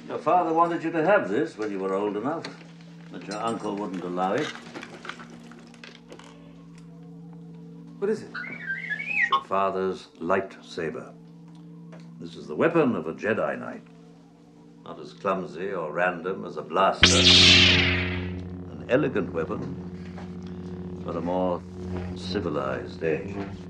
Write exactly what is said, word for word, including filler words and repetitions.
Your father wanted you to have this when you were old enough, but your uncle wouldn't allow it. What is it? Your father's lightsaber. This is the weapon of a Jedi Knight. Not as clumsy or random as a blaster. An elegant weapon for a more civilized age.